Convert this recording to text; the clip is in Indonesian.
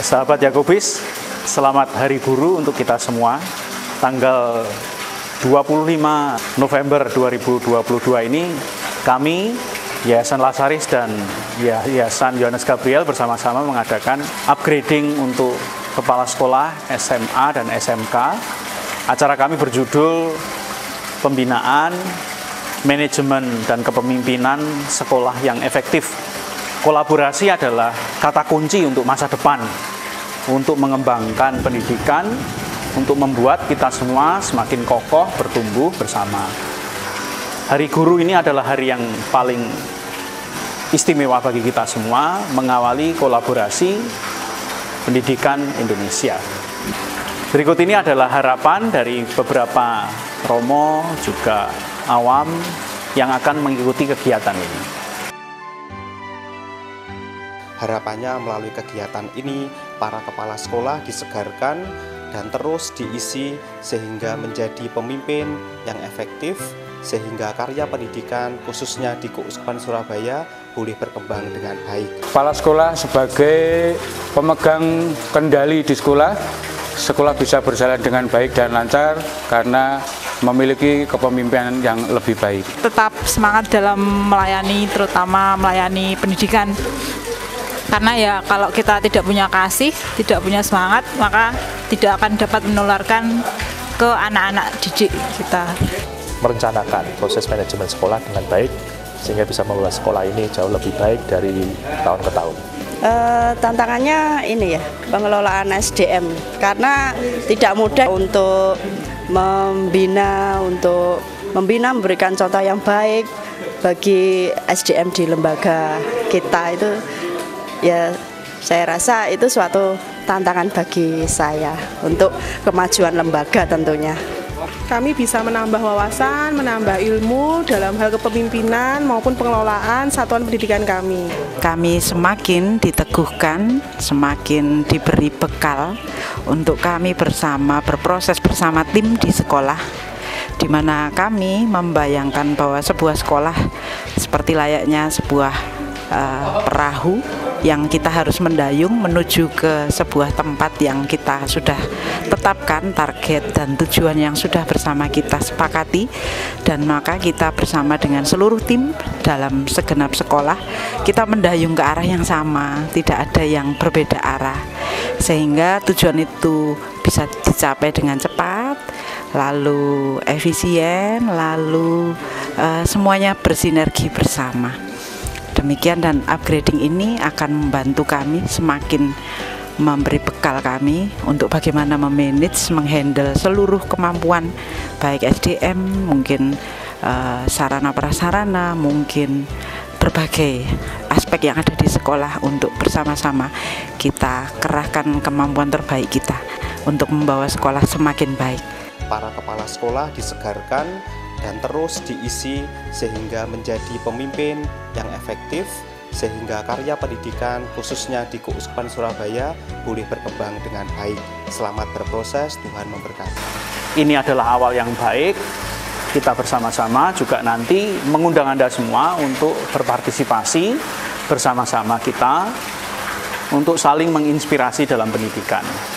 Sahabat Yakobis, selamat Hari Guru untuk kita semua. Tanggal 25 November 2022 ini kami Yayasan Lasaris dan Yayasan Yohanes Gabriel bersama-sama mengadakan upgrading untuk kepala sekolah SMA dan SMK. Acara kami berjudul Pembinaan, Manajemen dan Kepemimpinan Sekolah yang Efektif. Kolaborasi adalah kata kunci untuk masa depan, untuk mengembangkan pendidikan, untuk membuat kita semua semakin kokoh bertumbuh bersama. Hari Guru ini adalah hari yang paling istimewa bagi kita semua, mengawali kolaborasi pendidikan Indonesia. Berikut ini adalah harapan dari beberapa romo juga awam yang akan mengikuti kegiatan ini. Harapannya melalui kegiatan ini, para kepala sekolah disegarkan dan terus diisi sehingga menjadi pemimpin yang efektif, sehingga karya pendidikan khususnya di Keuskupan Surabaya boleh berkembang dengan baik. Kepala sekolah sebagai pemegang kendali di sekolah bisa berjalan dengan baik dan lancar karena memiliki kepemimpinan yang lebih baik. Tetap semangat dalam melayani, terutama melayani pendidikan. Karena ya kalau kita tidak punya kasih, tidak punya semangat, maka tidak akan dapat menularkan ke anak-anak didik kita. Merencanakan proses manajemen sekolah dengan baik sehingga bisa membawa sekolah ini jauh lebih baik dari tahun ke tahun. Tantangannya ini ya, pengelolaan SDM, karena tidak mudah untuk membina memberikan contoh yang baik bagi SDM di lembaga kita itu. Ya, saya rasa itu suatu tantangan bagi saya untuk kemajuan lembaga tentunya. Kami bisa menambah wawasan, menambah ilmu dalam hal kepemimpinan maupun pengelolaan satuan pendidikan kami. Kami semakin diteguhkan, semakin diberi bekal untuk kami bersama berproses bersama tim di sekolah, di mana kami membayangkan bahwa sebuah sekolah seperti layaknya sebuah perahu yang kita harus mendayung menuju ke sebuah tempat yang kita sudah tetapkan target dan tujuan yang sudah bersama kita sepakati, dan maka kita bersama dengan seluruh tim dalam segenap sekolah kita mendayung ke arah yang sama, tidak ada yang berbeda arah, sehingga tujuan itu bisa dicapai dengan cepat, lalu efisien, lalu semuanya bersinergi bersama. Demikian, dan upgrading ini akan membantu kami semakin memberi bekal kami untuk bagaimana memanage, menghandle seluruh kemampuan baik SDM, mungkin sarana prasarana, mungkin berbagai aspek yang ada di sekolah untuk bersama-sama kita kerahkan kemampuan terbaik kita untuk membawa sekolah semakin baik. Para kepala sekolah disegarkan dan terus diisi sehingga menjadi pemimpin yang efektif, sehingga karya pendidikan khususnya di Keuskupan Surabaya boleh berkembang dengan baik. Selamat berproses, Tuhan memberkati. Ini adalah awal yang baik. Kita bersama-sama juga nanti mengundang Anda semua untuk berpartisipasi bersama-sama kita untuk saling menginspirasi dalam pendidikan.